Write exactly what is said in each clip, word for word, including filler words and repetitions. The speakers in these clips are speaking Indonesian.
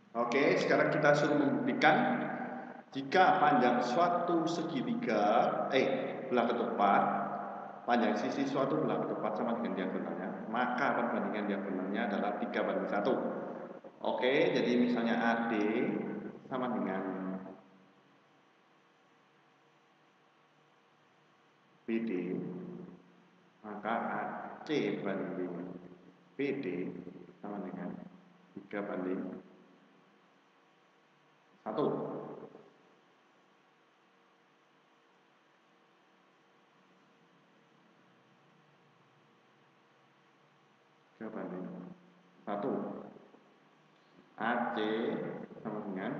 Oke, sekarang kita suruh membuktikan jika panjang suatu segitiga, eh, belah ketupat, panjang sisi suatu belah ketupat sama dengan diagonalnya, maka perbandingan diagonalnya adalah tiga banding satu. Oke, jadi misalnya A D sama dengan B D, maka A C banding B D sama dengan tiga banding satu. tiga banding satu. A C sama dengan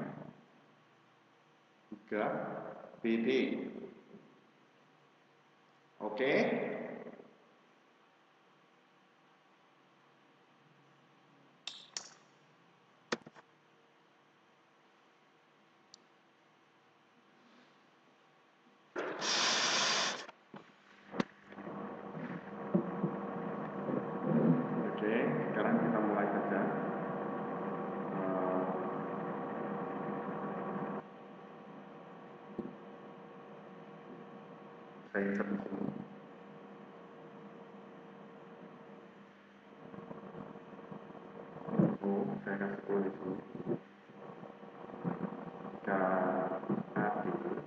tiga B D. Oke. Oke, sekarang kita mulai saja. Saya insert di sini. Oh, saya kasih sepuluh di sini. Jika A D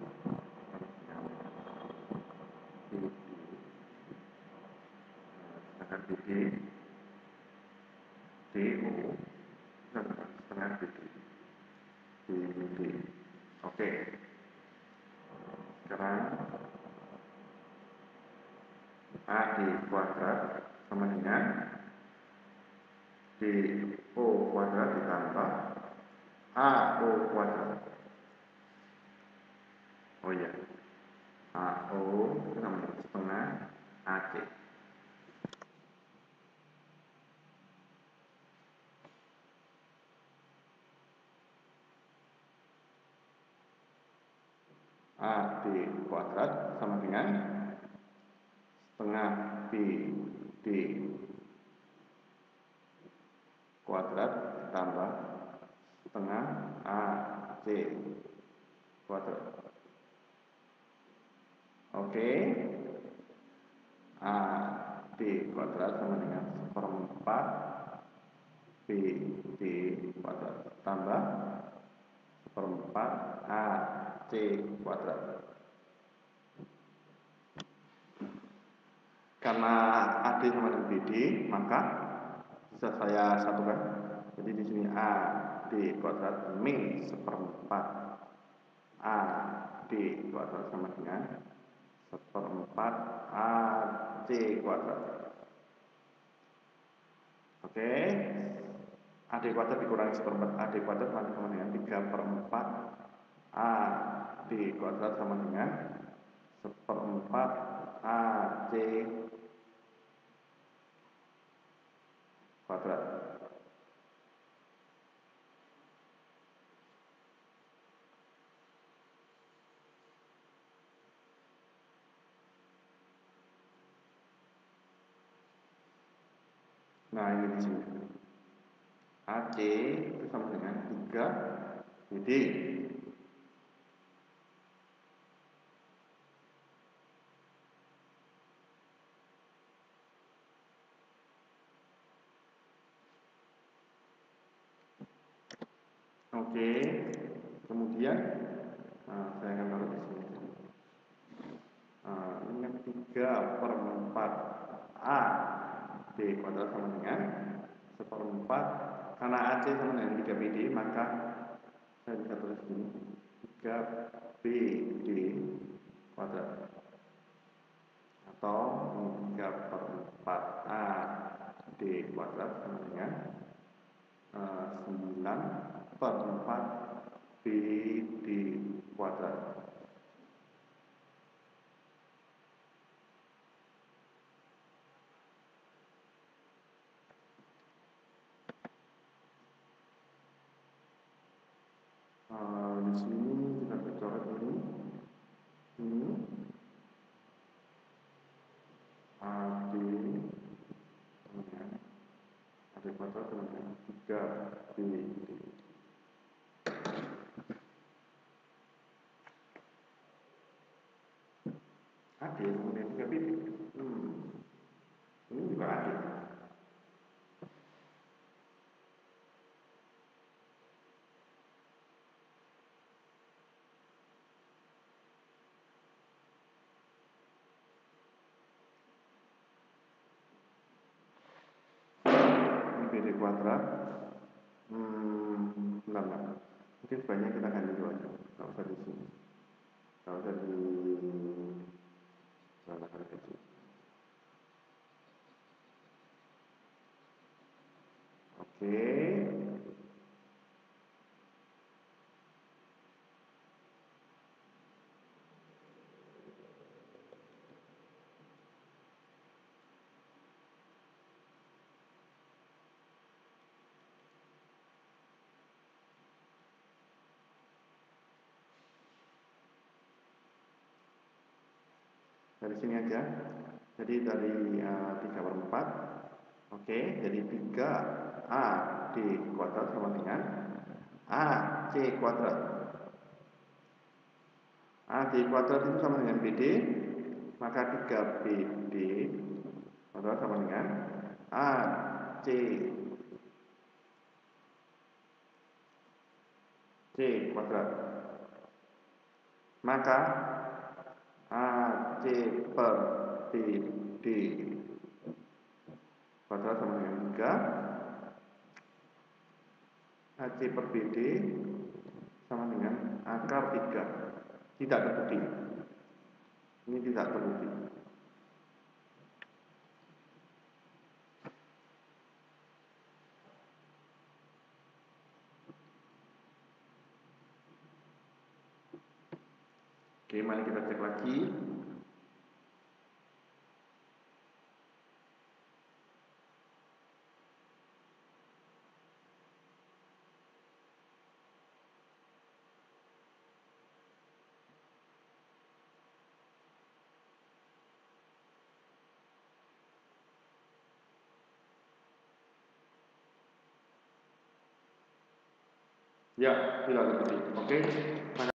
setengah B D D O setengah B D B D. Oke, sekarang A D kuadrat sama dengan D O kuadrat ditambah A O kuadrat. Oh iya, A O sama dengan setengah A C. A D kuadrat sama dengan setengah B D kuadrat ditambah setengah A C kuadrat. Oke, A D kuadrat sama dengan seperempat B D kuadrat tambah seperempat A C kuadrat. Karena A D sama dengan B D, maka bisa saya satukan. Jadi di sini A D kuadrat min seperempat A D kuadrat sama dengan seperempat A C kuadrat. Oke, A D kuadrat dikurangi seperempat A D kuadrat sama dengan tiga per empat A D kuadrat sama dengan seperempat A C kuadrat. Nah, ini di sini. A C itu sama dengan tiga B D. Oke, kemudian nah, saya akan taruh di sini. Nah, ini yang tiga per empat A D kuadrat sama dengan seperempat, karena A C sama dengan tiga B D, maka saya bisa tulis ini tiga B D kuadrat atau tiga per empat A D kuadrat sama dengan uh, sembilan per empat B D kuadrat. Uh, di sini kita coret ini, ini A D dengan A D kuadrat dengan tiga B D. kuadrat. Hmm, bentar, bentar. Mungkin sebaiknya kita ganti dulu aja. Nggak usah di sini. Nggak usah di salah kecil. Oke. Dari sini aja. Jadi dari uh, tiga per empat. Oke, jadi tiga A D kuadrat sama dengan A C kuadrat. A D kuadrat itu sama dengan B D, maka tiga B D kuadrat sama dengan A C C kuadrat. Maka A C per B D kuadrat sama dengan tiga. A C per B D sama dengan akar tiga. Tidak terbukti. Ini tidak terbukti. Oke, mari kita cek lagi. Ya, tidak terbukti. Oke.